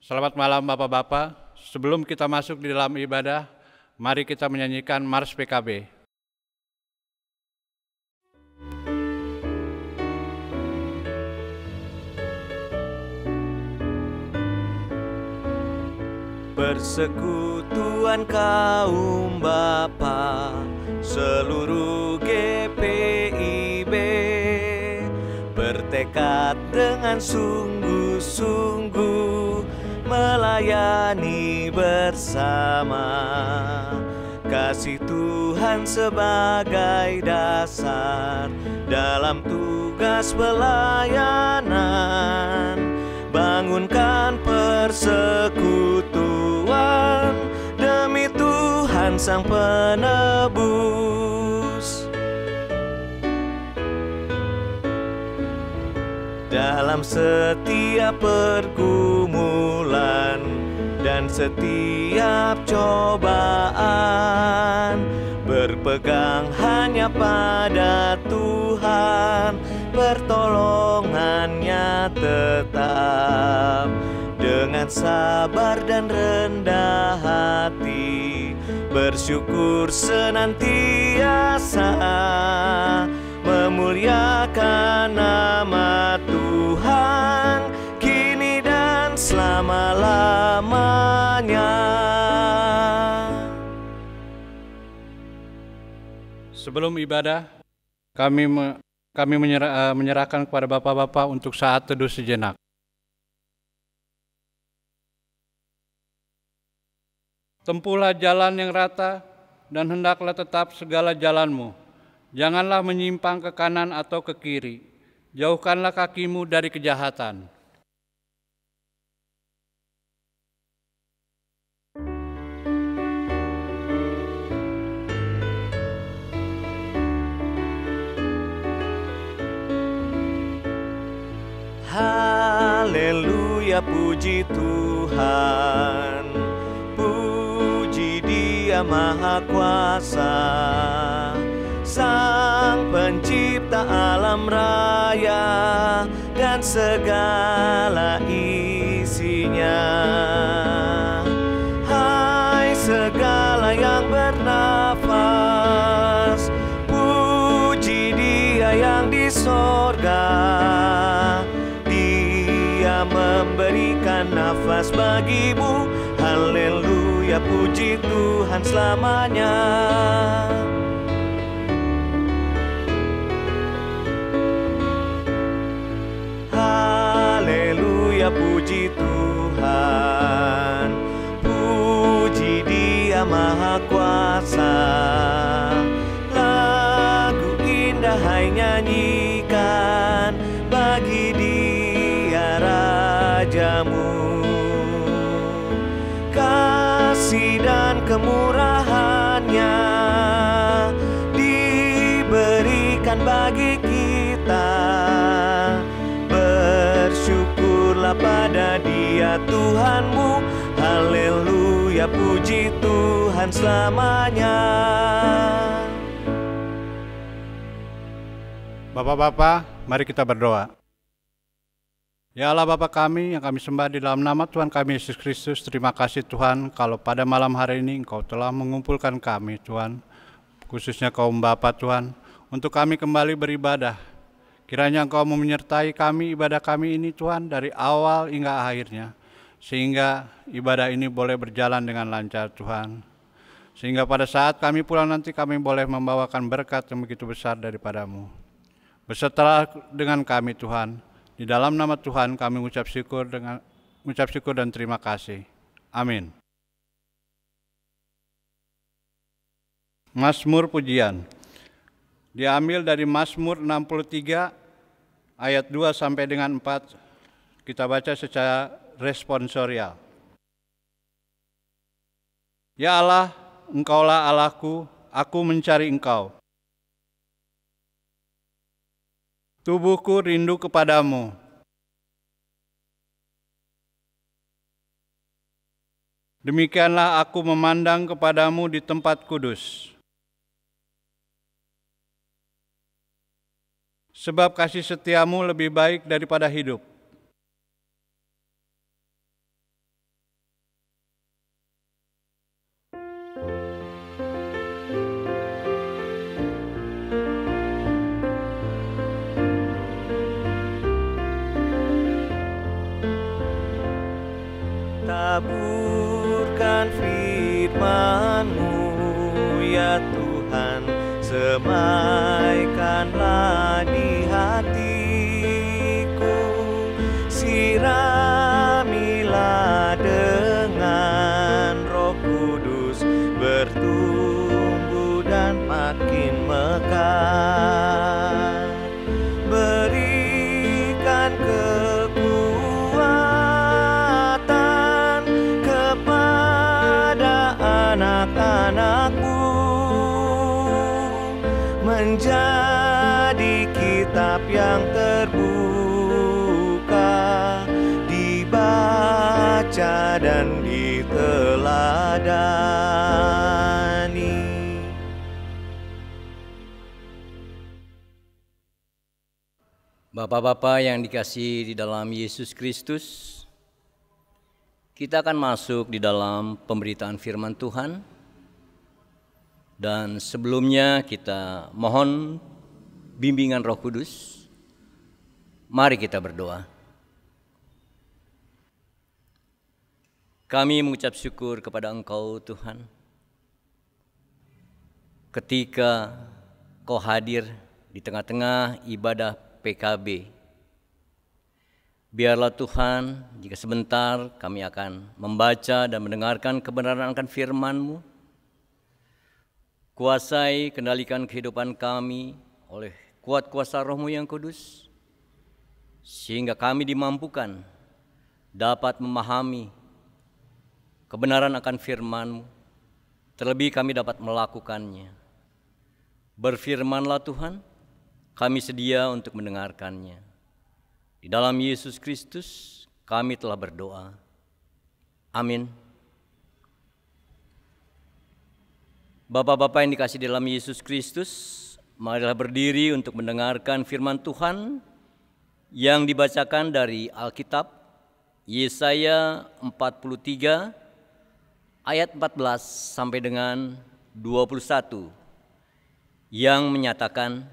Selamat malam Bapak-Bapak. Sebelum kita masuk di dalam ibadah, mari kita menyanyikan Mars PKB. Persekutuan kaum bapa seluruh GPIB bertekad dengan sungguh-sungguh melayani bersama, kasih Tuhan sebagai dasar dalam tugas pelayanan, bangunkan persekutuan demi Tuhan Sang Penebus. Dalam setiap pergumulan dan setiap cobaan, berpegang hanya pada Tuhan, pertolongannya tetap. Dengan sabar dan rendah hati, bersyukur senantiasa, memuliakan nama Tuhan kini dan selama-lamanya. Sebelum ibadah, kami menyerahkan kepada Bapak-Bapak untuk saat teduh sejenak. Tempuhlah jalan yang rata dan hendaklah tetap segala jalanmu. Janganlah menyimpang ke kanan atau ke kiri. Jauhkanlah kakimu dari kejahatan. Haleluya, puji Tuhan, puji Dia Maha Kuasa, Sang Pencipta alam raya dan segala isinya. Hai segala yang bernafas, puji Dia yang di sorga. Dia memberikan nafas bagimu. Haleluya, puji Tuhan selamanya. Haleluya, puji Tuhan, puji Dia Maha Kuasa. Lagu indah hai nyanyikan bagi Dia Rajamu. Kasih dan kemurahannya diberikan bagi kita. Bersyukurlah pada Dia Tuhanmu. Haleluya, puji Tuhan selamanya. Bapak-Bapak, mari kita berdoa. Ya Allah Bapa kami yang kami sembah di dalam nama Tuhan kami Yesus Kristus, terima kasih Tuhan kalau pada malam hari ini Engkau telah mengumpulkan kami Tuhan, khususnya kaum Bapa Tuhan, untuk kami kembali beribadah. Kiranya Engkau menyertai kami ibadah kami ini Tuhan dari awal hingga akhirnya, sehingga ibadah ini boleh berjalan dengan lancar Tuhan. Sehingga pada saat kami pulang nanti kami boleh membawakan berkat yang begitu besar daripada-Mu. Bersertalah dengan kami Tuhan. Di dalam nama Tuhan kami mengucap syukur dan terima kasih. Amin. Mazmur pujian. Diambil dari Mazmur 63 ayat 2 sampai dengan 4. Kita baca secara responsorial. Ya Allah, Engkaulah Allahku, aku mencari Engkau. Tubuhku rindu kepadamu. Demikianlah aku memandang kepadamu di tempat kudus. Sebab kasih setiamu lebih baik daripada hidup. taburkan firman-Mu, ya Tuhan, semaikanlah di hatiku, siramilah dengan Roh Kudus, bertumbuh dan makin mekar. Berikan kekuatan kepada anak-anak-Mu, menjadi kitab yang terbuka, dibaca dan diteladani. Bapak-bapak yang dikasihi di dalam Yesus Kristus, kita akan masuk di dalam pemberitaan firman Tuhan. Dan sebelumnya kita mohon bimbingan Roh Kudus. Mari kita berdoa. Kami mengucap syukur kepada Engkau Tuhan, ketika Kau hadir di tengah-tengah ibadah PKB. Biarlah Tuhan, jika sebentar kami akan membaca dan mendengarkan kebenaran akan firman-Mu, kuasai, kendalikan kehidupan kami oleh kuat kuasa Roh-Mu yang kudus, sehingga kami dimampukan dapat memahami kebenaran akan firman-Mu, terlebih kami dapat melakukannya. Berfirmanlah Tuhan, kami sedia untuk mendengarkannya. Di dalam Yesus Kristus kami telah berdoa. Amin. Bapak-bapak yang dikasihi dalam Yesus Kristus, marilah berdiri untuk mendengarkan firman Tuhan yang dibacakan dari Alkitab Yesaya 43 ayat 14 sampai dengan 21 yang menyatakan,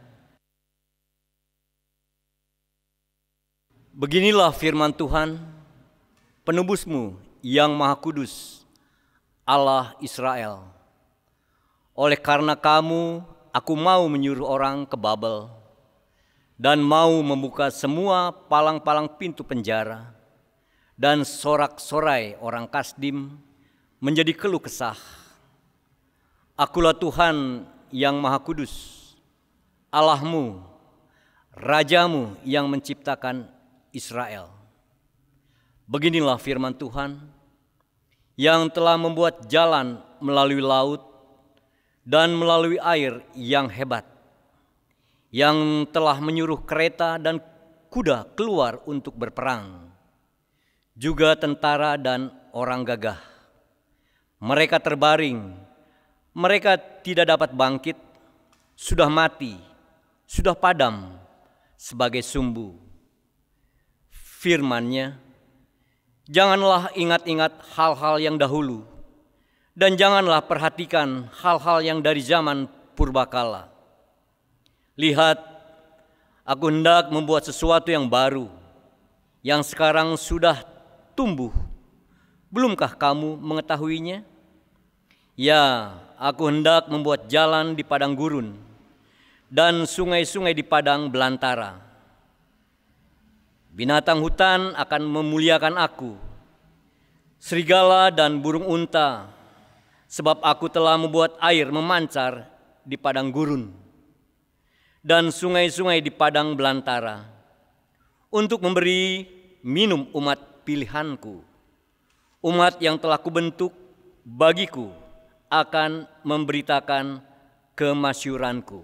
beginilah firman Tuhan, penebus-Mu yang Maha Kudus, Allah Israel. Oleh karena kamu, aku mau menyuruh orang ke Babel dan mau membuka semua palang-palang pintu penjara dan sorak-sorai orang Kasdim menjadi keluh kesah. Akulah Tuhan yang Maha Kudus, Allahmu, Rajamu yang menciptakan Israel. Beginilah firman Tuhan yang telah membuat jalan melalui laut dan melalui air yang hebat, yang telah menyuruh kereta dan kuda keluar untuk berperang, juga tentara dan orang gagah. Mereka terbaring, mereka tidak dapat bangkit, sudah mati, sudah padam sebagai sumbu. Firman-Nya, janganlah ingat-ingat hal-hal yang dahulu, dan janganlah perhatikan hal-hal yang dari zaman purbakala. Lihat, aku hendak membuat sesuatu yang baru, yang sekarang sudah tumbuh. Belumkah kamu mengetahuinya? Ya, aku hendak membuat jalan di padang gurun, dan sungai-sungai di padang belantara. Binatang hutan akan memuliakan aku, serigala dan burung unta, sebab aku telah membuat air memancar di padang gurun dan sungai-sungai di padang belantara, untuk memberi minum umat pilihanku, umat yang telah kubentuk bagiku akan memberitakan kemasyuranku.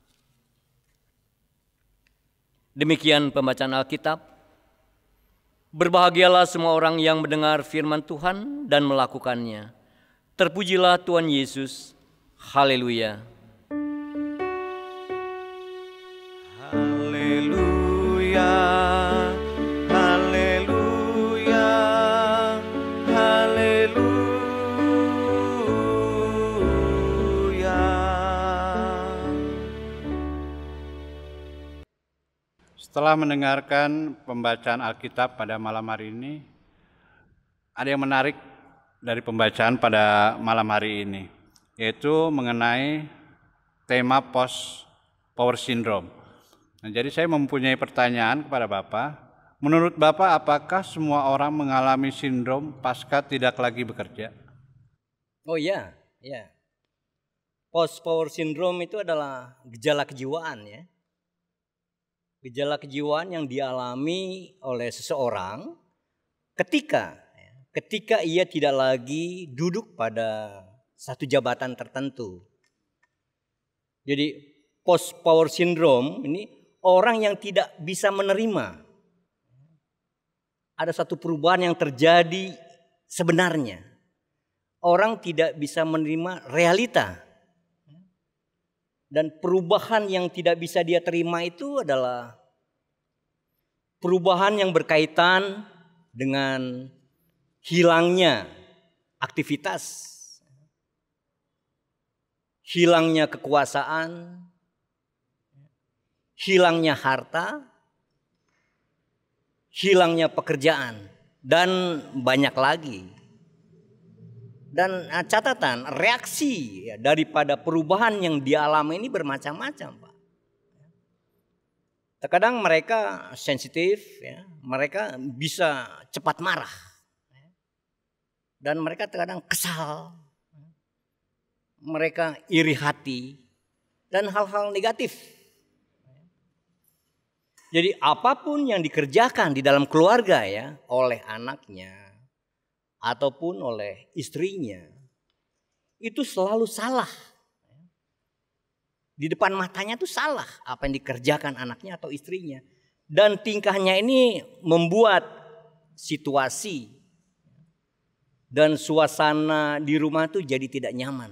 Demikian pembacaan Alkitab. Berbahagialah semua orang yang mendengar firman Tuhan dan melakukannya. Terpujilah Tuhan Yesus. Haleluya. Haleluya, haleluya, haleluya. Setelah mendengarkan pembacaan Alkitab pada malam hari ini, ada yang menarik dari pembacaan pada malam hari ini, yaitu mengenai tema post power syndrome. Nah, jadi saya mempunyai pertanyaan kepada Bapak. Menurut Bapak, apakah semua orang mengalami sindrom pasca tidak lagi bekerja? Oh iya, ya. Post power syndrome itu adalah gejala kejiwaan ya. Gejala kejiwaan yang dialami oleh seseorang ketika ia tidak lagi duduk pada satu jabatan tertentu. Jadi post power syndrome ini orang yang tidak bisa menerima ada satu perubahan yang terjadi sebenarnya. Orang tidak bisa menerima realita. Dan perubahan yang tidak bisa dia terima itu adalah perubahan yang berkaitan dengan hilangnya aktivitas, hilangnya kekuasaan, hilangnya harta, hilangnya pekerjaan, dan banyak lagi. Dan catatan reaksi daripada perubahan yang dialami ini bermacam-macam, Pak. Terkadang mereka sensitif, ya, mereka bisa cepat marah, dan mereka terkadang kesal, mereka iri hati, dan hal-hal negatif. Jadi apapun yang dikerjakan di dalam keluarga ya oleh anaknya ataupun oleh istrinya itu selalu salah. Di depan matanya itu salah apa yang dikerjakan anaknya atau istrinya. Dan tingkahnya ini membuat situasi dan suasana di rumah itu jadi tidak nyaman.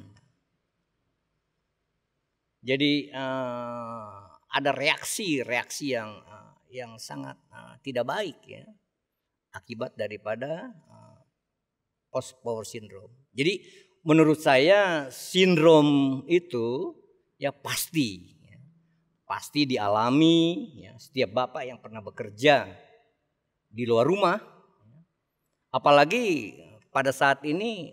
Jadi ada reaksi yang sangat tidak baik ya akibat daripada post power syndrome. Jadi menurut saya sindrom itu ya pasti dialami ya, setiap bapak yang pernah bekerja di luar rumah, apalagi pada saat ini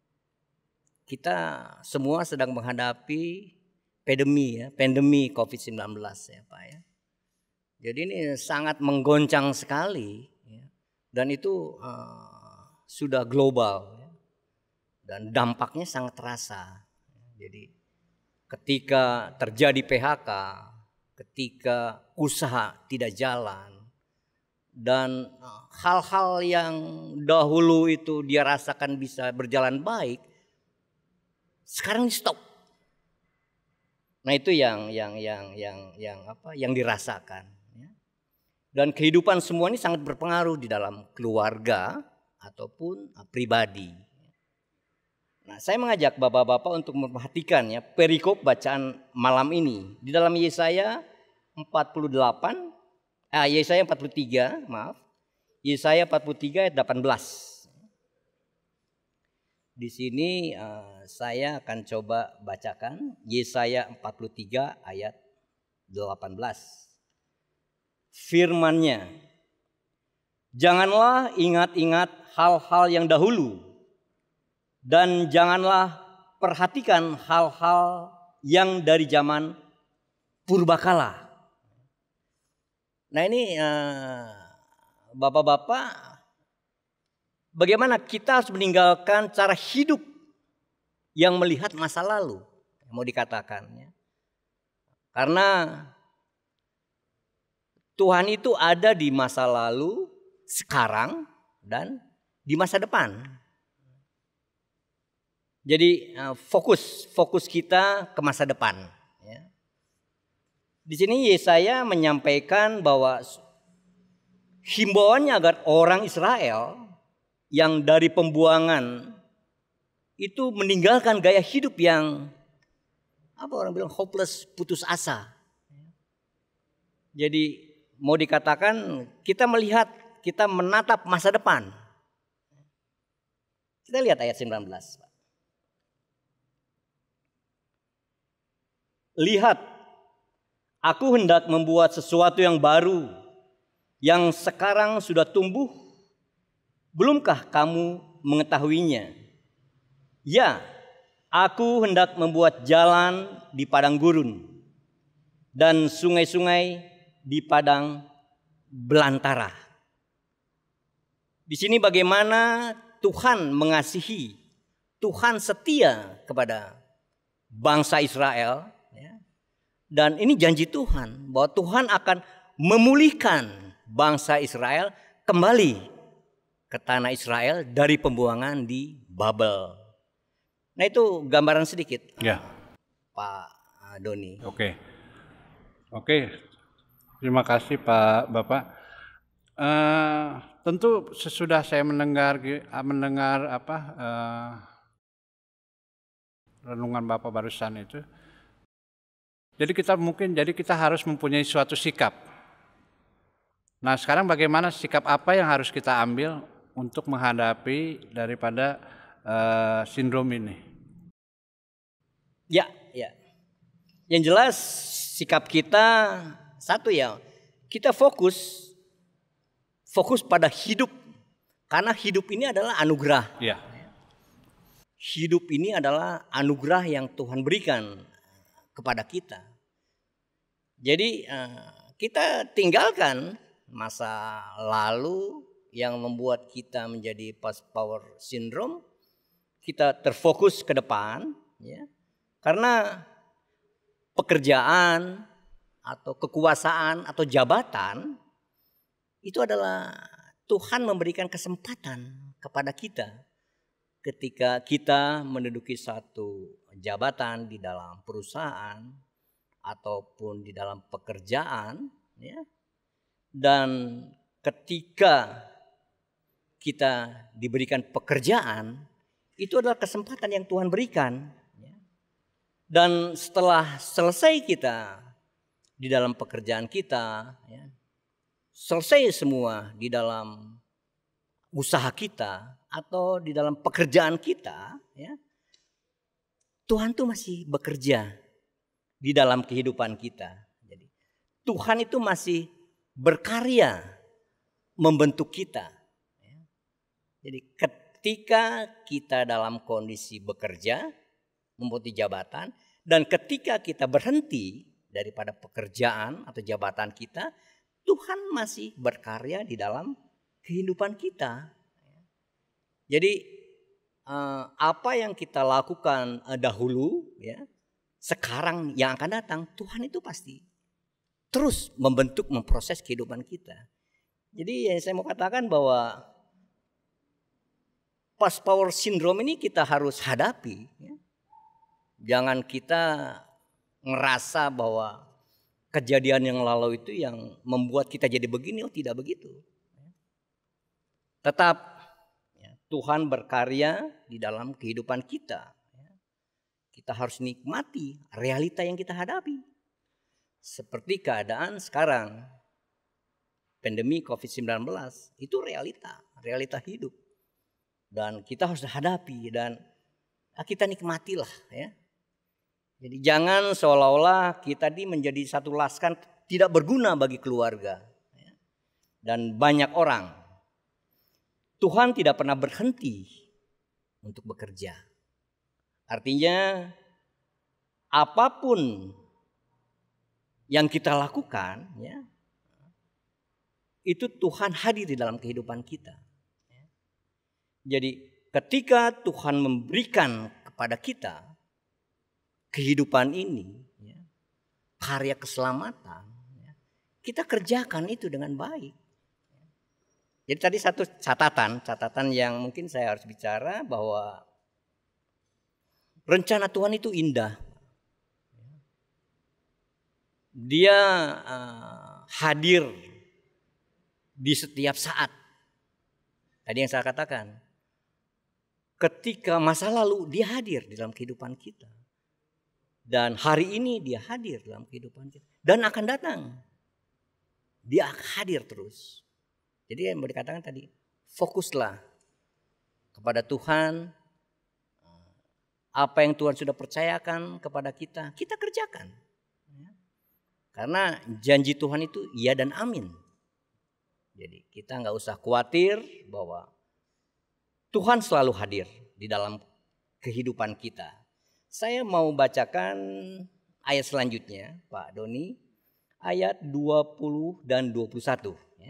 kita semua sedang menghadapi pandemi COVID-19 ya Pak ya. Jadi ini sangat menggoncang sekali ya, dan itu sudah global ya, dan dampaknya sangat terasa. Jadi ketika terjadi PHK, ketika usaha tidak jalan, dan hal-hal yang dahulu itu dia rasakan bisa berjalan baik, sekarang di stop. Nah itu yang dirasakan. Ya. Dan kehidupan semua ini sangat berpengaruh di dalam keluarga ataupun pribadi. Nah, saya mengajak bapak-bapak untuk memperhatikan ya perikop bacaan malam ini di dalam Yesaya 43, Yesaya 43 ayat 18. Di sini saya akan coba bacakan Yesaya 43 ayat 18. Firman-Nya, janganlah ingat-ingat hal-hal yang dahulu, dan janganlah perhatikan hal-hal yang dari zaman purbakala. Nah ini bapak-bapak, bagaimana kita harus meninggalkan cara hidup yang melihat masa lalu, mau dikatakan. Ya. Karena Tuhan itu ada di masa lalu, sekarang, dan di masa depan. Jadi fokus kita ke masa depan. Ya. Di sini Yesaya menyampaikan bahwa himbauannya agar orang Israel yang dari pembuangan itu meninggalkan gaya hidup yang orang bilang hopeless, putus asa. Jadi mau dikatakan kita menatap masa depan. Kita lihat ayat 19. Lihat, aku hendak membuat sesuatu yang baru, yang sekarang sudah tumbuh, Belumkah kamu mengetahuinya? Ya, aku hendak membuat jalan di padang gurun dan sungai-sungai di padang belantara. Di sini bagaimana Tuhan mengasihi, Tuhan setia kepada bangsa Israel. Dan ini janji Tuhan bahwa Tuhan akan memulihkan bangsa Israel kembali ke tanah Israel dari pembuangan di Babel. Nah itu gambaran sedikit, Ya. Pak Doni. Oke. Terima kasih Pak Bapak. Tentu sesudah saya mendengar renungan Bapak barusan itu, jadi kita harus mempunyai suatu sikap. Nah sekarang bagaimana sikap apa yang harus kita ambil untuk menghadapi daripada sindrom ini? Ya. Yang jelas sikap kita satu ya, kita fokus pada hidup. Karena hidup ini adalah anugerah. Ya. Hidup ini adalah anugerah yang Tuhan berikan kepada kita. Jadi kita tinggalkan masa lalu yang membuat kita menjadi past power syndrome. Kita terfokus ke depan, ya. Karena pekerjaan atau kekuasaan atau jabatan itu adalah Tuhan memberikan kesempatan kepada kita ketika kita menduduki satu jabatan di dalam perusahaan ataupun di dalam pekerjaan, ya. Dan ketika kita diberikan pekerjaan, itu adalah kesempatan yang Tuhan berikan. Dan setelah selesai kita di dalam pekerjaan kita, ya, selesai semua di dalam usaha kita atau di dalam pekerjaan kita, ya, Tuhan tuh masih bekerja di dalam kehidupan kita. Jadi Tuhan itu masih berkarya membentuk kita. Jadi ketika kita dalam kondisi bekerja, mempunyai jabatan, dan ketika kita berhenti daripada pekerjaan atau jabatan kita, Tuhan masih berkarya di dalam kehidupan kita. Jadi apa yang kita lakukan dahulu, ya, sekarang yang akan datang, Tuhan itu pasti terus membentuk, memproses kehidupan kita. Jadi yang saya mau katakan bahwa past power syndrome ini kita harus hadapi, ya. Jangan kita ngerasa bahwa kejadian yang lalu itu yang membuat kita jadi begini. Oh, tidak begitu. Tetap, ya, Tuhan berkarya di dalam kehidupan kita. Kita harus nikmati realita yang kita hadapi. Seperti keadaan sekarang, pandemi COVID-19 itu realita hidup. Dan kita harus hadapi dan kita nikmatilah, ya. Jadi jangan seolah-olah kita ini menjadi satu laskan tidak berguna bagi keluarga, ya, dan banyak orang. Tuhan tidak pernah berhenti untuk bekerja. Artinya apapun yang kita lakukan, ya, itu Tuhan hadir di dalam kehidupan kita. Jadi ketika Tuhan memberikan kepada kita kehidupan ini, ya, karya keselamatan, ya, kita kerjakan itu dengan baik. Jadi tadi satu catatan yang mungkin saya harus bicara bahwa rencana Tuhan itu indah. Dia hadir di setiap saat. Tadi yang saya katakan, ketika masa lalu dia hadir di dalam kehidupan kita. Dan hari ini dia hadir dalam kehidupan kita. Dan akan datang. Dia akan hadir terus. Jadi yang mau dikatakan tadi, fokuslah kepada Tuhan. Apa yang Tuhan sudah percayakan kepada kita, kita kerjakan. Karena janji Tuhan itu iya dan amin. Jadi kita nggak usah khawatir bahwa Tuhan selalu hadir di dalam kehidupan kita. Saya mau bacakan ayat selanjutnya, Pak Doni, ayat 20 dan 21. Ya.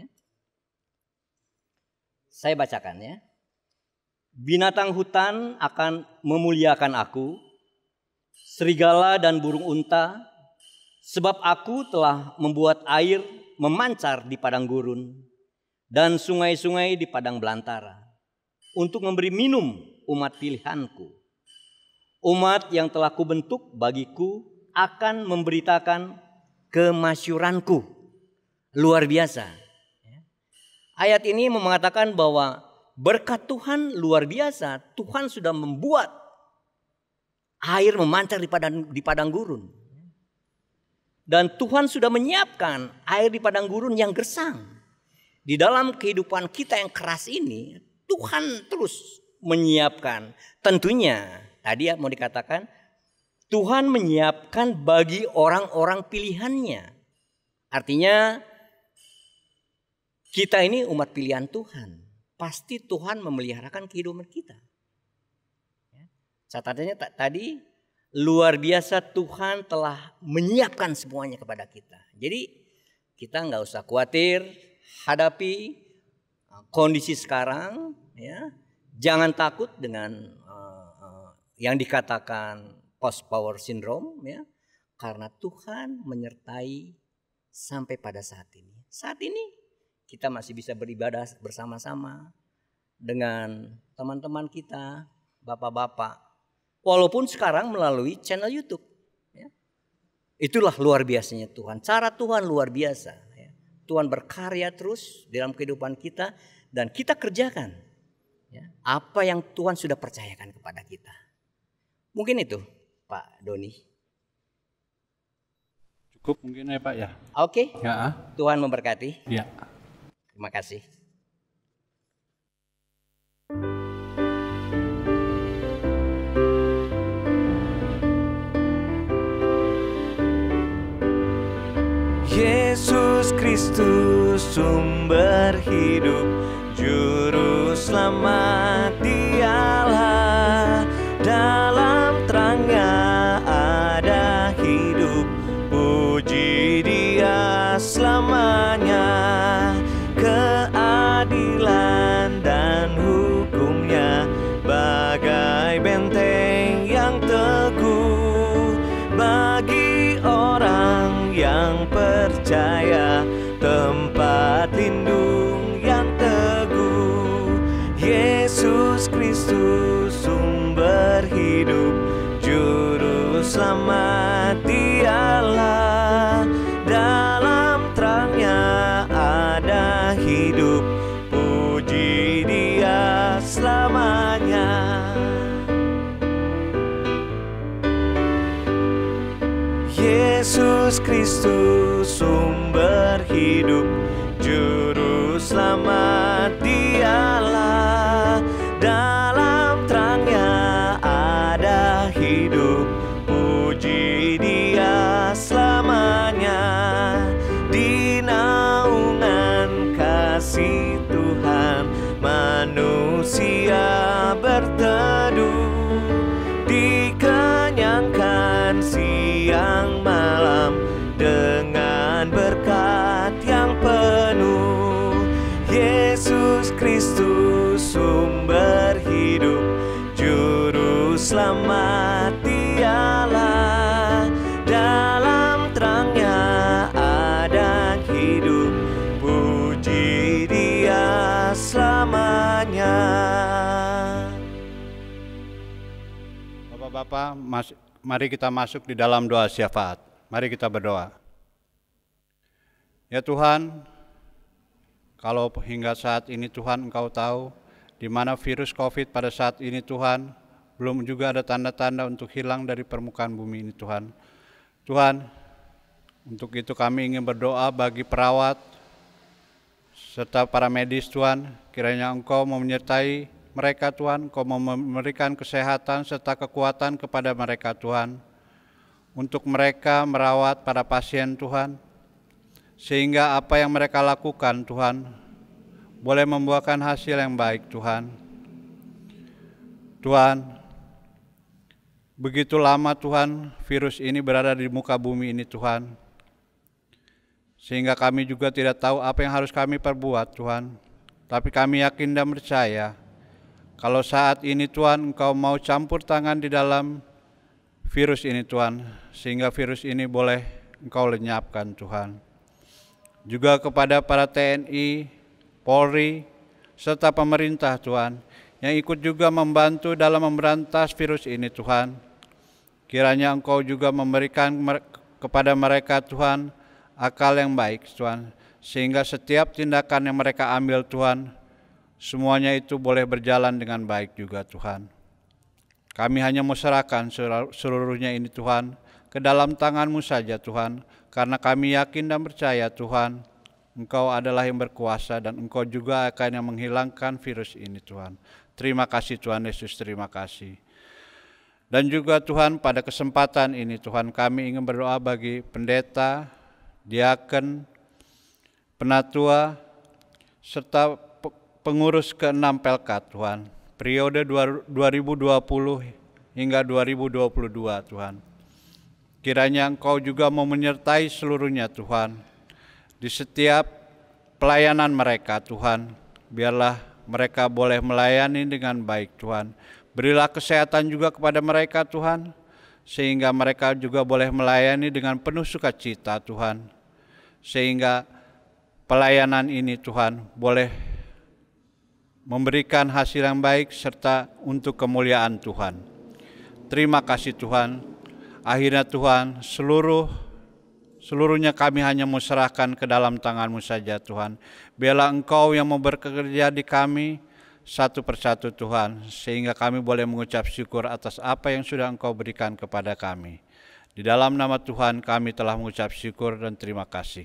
Saya bacakan ya. Binatang hutan akan memuliakan aku, serigala dan burung unta, sebab aku telah membuat air memancar di padang gurun dan sungai-sungai di padang belantara, untuk memberi minum umat pilihanku. Umat yang telah kubentuk bagiku akan memberitakan kemasyuranku. Luar biasa. Ayat ini mengatakan bahwa berkat Tuhan luar biasa. Tuhan sudah membuat air memancar di padang gurun. Dan Tuhan sudah menyiapkan air di padang gurun yang gersang. Di dalam kehidupan kita yang keras ini, Tuhan terus menyiapkan. Tentunya tadi mau dikatakan Tuhan menyiapkan bagi orang-orang pilihannya. Artinya kita ini umat pilihan Tuhan. Pasti Tuhan memeliharakan kehidupan kita. Catatannya tadi luar biasa, Tuhan telah menyiapkan semuanya kepada kita. Jadi kita nggak usah khawatir hadapi kondisi sekarang. Ya. Jangan takut dengan yang dikatakan post power syndrome, ya, karena Tuhan menyertai sampai pada saat ini. Saat ini kita masih bisa beribadah bersama-sama dengan teman-teman kita, bapak-bapak, walaupun sekarang melalui channel YouTube. Ya. Itulah luar biasanya Tuhan. Cara Tuhan luar biasa. Ya. Tuhan berkarya terus dalam kehidupan kita dan kita kerjakan ya, apa yang Tuhan sudah percayakan kepada kita. Mungkin itu Pak Doni. Cukup mungkin ya Pak ya. Oke. Ya. Tuhan memberkati. Ya. Terima kasih. Yesus Kristus sumber hidup, juru selamat Dialah. Dalam terangnya ada hidup, puji Dia selamanya. Keadilan dan hukumnya bagai benteng yang teguh bagi orang yang percaya, tempat lindung yang teguh. Yesus Kristus sumber hidup, juru selamat Dialah. Dalam terangnya ada hidup, puji Dia selamanya. Yesus Kristus sumber hidup, juru selamat Dialah. Dalam terangnya ada hidup, puji Dia selamanya. Di naungan kasih Tuhan manusia berteduh, dikenyangkan siang malam dengan berkat yang penuh. Yesus Kristus sumber hidup, juru selamat Dialah. Dalam terangnya ada hidup, puji Dia selamanya. Bapak-bapak, mari kita masuk di dalam doa syafaat. Mari kita berdoa. Ya Tuhan, kalau hingga saat ini Tuhan Engkau tahu di mana virus COVID pada saat ini Tuhan, belum juga ada tanda-tanda untuk hilang dari permukaan bumi ini Tuhan. Tuhan, untuk itu kami ingin berdoa bagi perawat serta para medis Tuhan, kiranya Engkau mau menyertai mereka Tuhan, Engkau mau memberikan kesehatan serta kekuatan kepada mereka Tuhan, untuk mereka merawat para pasien Tuhan, sehingga apa yang mereka lakukan Tuhan boleh membuahkan hasil yang baik Tuhan. Tuhan, begitu lama Tuhan virus ini berada di muka bumi ini Tuhan, sehingga kami juga tidak tahu apa yang harus kami perbuat Tuhan. Tapi kami yakin dan percaya kalau saat ini Tuhan Engkau mau campur tangan di dalam virus ini Tuhan, sehingga virus ini boleh Engkau lenyapkan Tuhan. Juga kepada para TNI, Polri, serta pemerintah Tuhan, yang ikut juga membantu dalam memberantas virus ini Tuhan. Kiranya Engkau juga memberikan kepada mereka Tuhan akal yang baik Tuhan, sehingga setiap tindakan yang mereka ambil Tuhan, semuanya itu boleh berjalan dengan baik juga Tuhan. Kami hanya mau serahkan seluruhnya ini Tuhan ke dalam tangan-Mu saja Tuhan, karena kami yakin dan percaya Tuhan, Engkau adalah yang berkuasa dan Engkau juga akan yang menghilangkan virus ini Tuhan. Terima kasih Tuhan Yesus, terima kasih. Dan juga Tuhan pada kesempatan ini Tuhan kami ingin berdoa bagi pendeta, diaken, penatua, serta pengurus ke-6 Pelkat Tuhan, periode 2020 hingga 2022 Tuhan. Kiranya Engkau juga mau menyertai seluruhnya Tuhan, di setiap pelayanan mereka Tuhan, biarlah mereka boleh melayani dengan baik Tuhan. Berilah kesehatan juga kepada mereka Tuhan, sehingga mereka juga boleh melayani dengan penuh sukacita Tuhan. Sehingga pelayanan ini Tuhan boleh memberikan hasil yang baik serta untuk kemuliaan Tuhan. Terima kasih Tuhan. Akhirnya Tuhan, seluruhnya kami hanya mau serahkan ke dalam tangan-Mu saja Tuhan. Biarlah Engkau yang mau bekerja di kami satu persatu Tuhan, sehingga kami boleh mengucap syukur atas apa yang sudah Engkau berikan kepada kami. Di dalam nama Tuhan kami telah mengucap syukur dan terima kasih.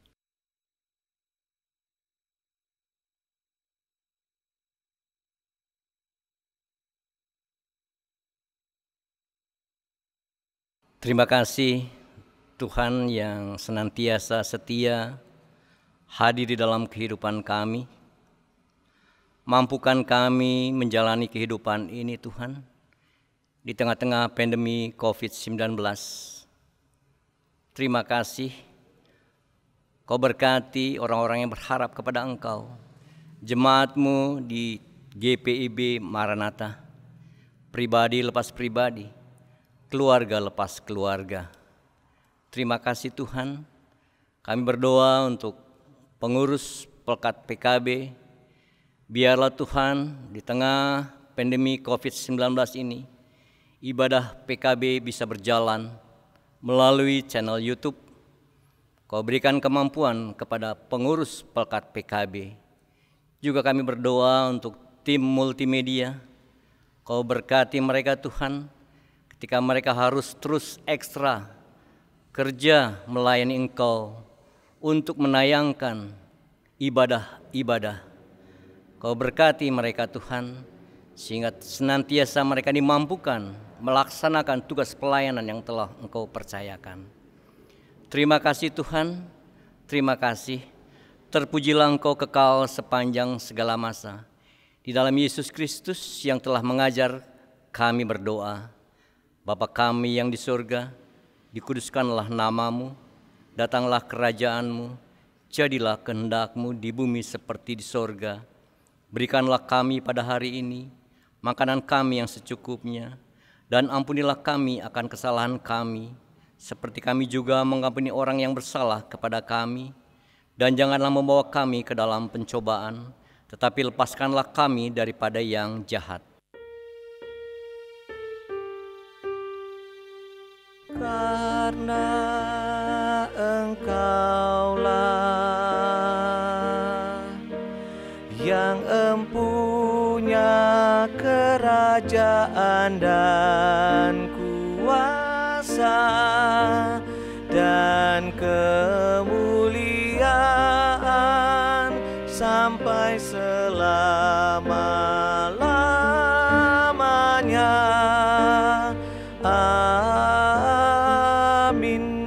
Terima kasih Tuhan yang senantiasa setia hadir di dalam kehidupan kami. Mampukan kami menjalani kehidupan ini Tuhan, di tengah-tengah pandemi COVID-19. Terima kasih, Kau berkati orang-orang yang berharap kepada Engkau, jemaat-Mu di GPIB Maranatha, pribadi lepas pribadi, keluarga lepas keluarga. Terima kasih Tuhan, kami berdoa untuk pengurus Pelkat PKB, biarlah Tuhan di tengah pandemi COVID-19 ini, ibadah PKB bisa berjalan melalui channel YouTube. Kau berikan kemampuan kepada pengurus Pelkat PKB. Juga kami berdoa untuk tim multimedia. Kau berkati mereka Tuhan, ketika mereka harus terus ekstra kerja melayani Engkau untuk menayangkan ibadah-ibadah. Kau berkati mereka Tuhan, sehingga senantiasa mereka dimampukan melaksanakan tugas pelayanan yang telah Engkau percayakan. Terima kasih Tuhan, terima kasih. Terpujilah Engkau kekal sepanjang segala masa. Di dalam Yesus Kristus yang telah mengajar kami berdoa. Bapa kami yang di surga, dikuduskanlah nama-Mu, datanglah kerajaan-Mu, jadilah kehendak-Mu di bumi seperti di surga. Berikanlah kami pada hari ini makanan kami yang secukupnya, dan ampunilah kami akan kesalahan kami, seperti kami juga mengampuni orang yang bersalah kepada kami. Dan janganlah membawa kami ke dalam pencobaan, tetapi lepaskanlah kami daripada yang jahat. Karena Engkaulah yang empunya kerajaan dan kuasa dan kemuliaan sampai selama-lamanya. Amin.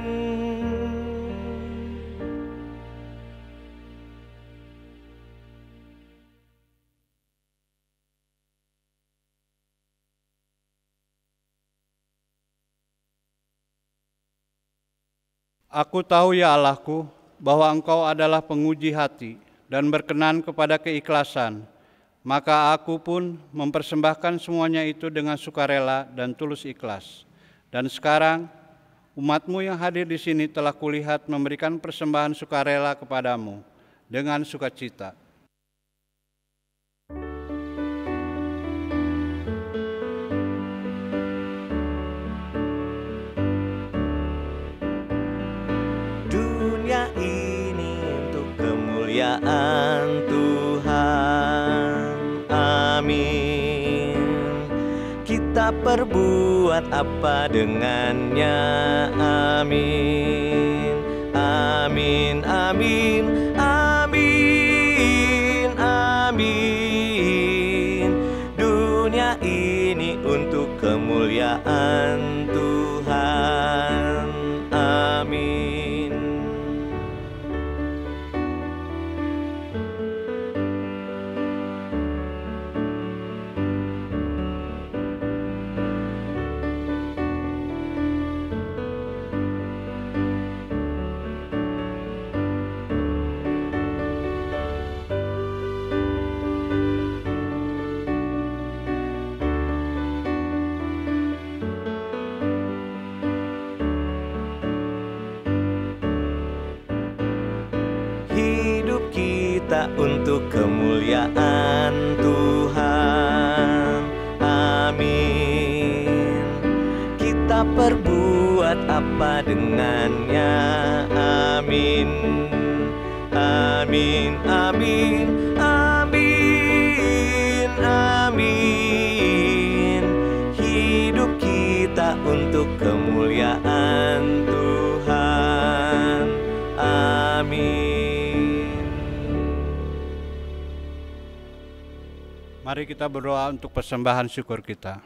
Aku tahu ya Allahku, bahwa Engkau adalah penguji hati dan berkenan kepada keikhlasan. Maka aku pun mempersembahkan semuanya itu dengan sukarela dan tulus ikhlas. Dan sekarang umat-Mu yang hadir di sini telah kulihat memberikan persembahan sukarela kepadamu dengan sukacita. Dunia ini untuk kemuliaan Tuhan. Amin. Kita perbuat apa dengannya? Amin. Amin. Amin. Amin. Amin. Dunia ini untuk kemuliaan Tuhan. Amin. Hidup kita untuk kemuliaan Tuhan. Amin. Kita perbuat apa dengannya? Amin. Amin. Amin. Amin. Amin. Hidup kita untuk kemuliaan Tuhan. Amin. Mari kita berdoa untuk persembahan syukur kita.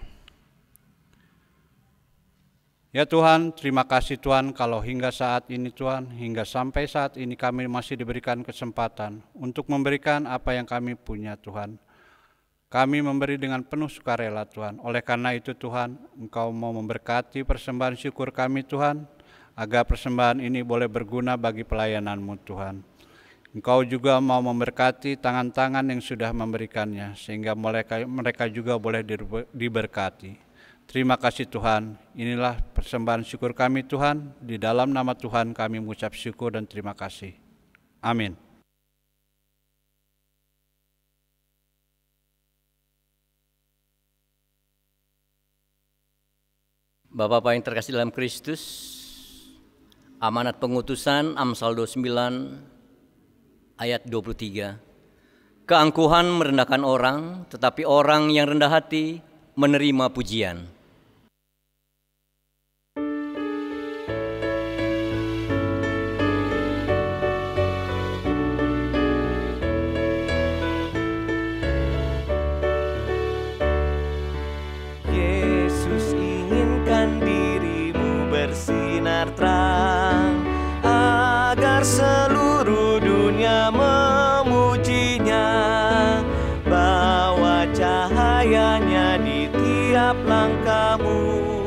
Ya Tuhan, terima kasih Tuhan kalau hingga saat ini Tuhan, hingga sampai saat ini kami masih diberikan kesempatan untuk memberikan apa yang kami punya Tuhan. Kami memberi dengan penuh sukarela Tuhan. Oleh karena itu Tuhan, Engkau mau memberkati persembahan syukur kami Tuhan, agar persembahan ini boleh berguna bagi pelayanan-Mu Tuhan. Engkau juga mau memberkati tangan-tangan yang sudah memberikannya, sehingga mereka juga boleh diberkati. Terima kasih Tuhan, inilah persembahan syukur kami Tuhan, di dalam nama Tuhan kami mengucap syukur dan terima kasih. Amin. Bapak-Bapak yang terkasih dalam Kristus, amanat pengutusan Amsal 29 ayat 23. Keangkuhan merendahkan orang, tetapi orang yang rendah hati menerima pujian. Yesus inginkan dirimu bersinar terang, agar seluruh dunia memujinya. Bawa cahayanya di tiap langkahmu,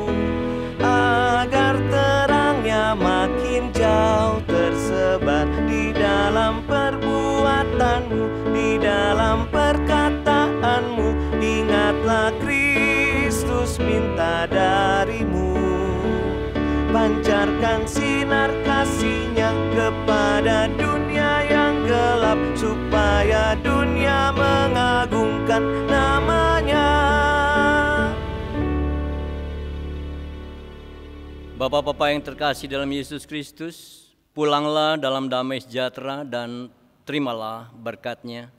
agar terangnya makin jauh tersebar di dalam perbuatanmu, di dalam perkataanmu. Ingatlah Kristus minta darimu, pancarkan sinar kasih-Nya kepada dunia yang gelap, supaya dunia mengagungkan nama-Nya. Bapak-bapak yang terkasih dalam Yesus Kristus, pulanglah dalam damai sejahtera dan terimalah berkat-Nya.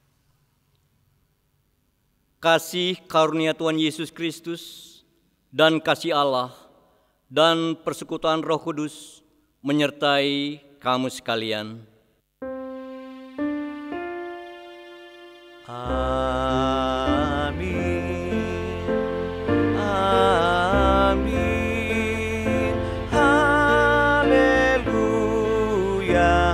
Kasih karunia Tuhan Yesus Kristus dan kasih Allah dan persekutuan Roh Kudus menyertai kamu sekalian. Amin. Amin. Haleluya.